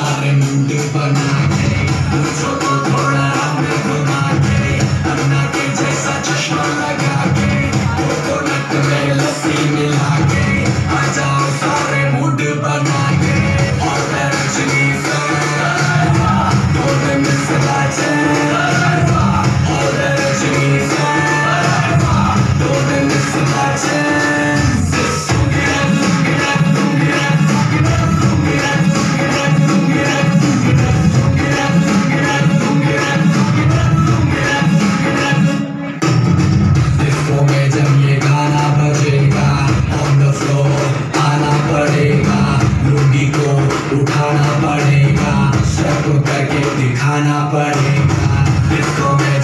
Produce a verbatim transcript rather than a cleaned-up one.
सारे मूड बना के मुझको तो थोड़ा राउंड घुमा के अन्ना के जैसा चश्मा लगा के कोकोनट में लस्सी मिला के आ जाओ सारे मूड बना के और मैं रजनी फैन दोनों में से बाजे और मैं रजनी फैन दोनों में से बाजे उठाना पड़ेगा, सबको करके दिखाना पड़ेगा, इसको मैं